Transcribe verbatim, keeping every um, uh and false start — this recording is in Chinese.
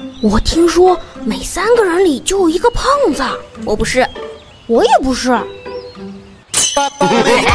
我听说每三个人里就有一个胖子。我不是。 我也不是。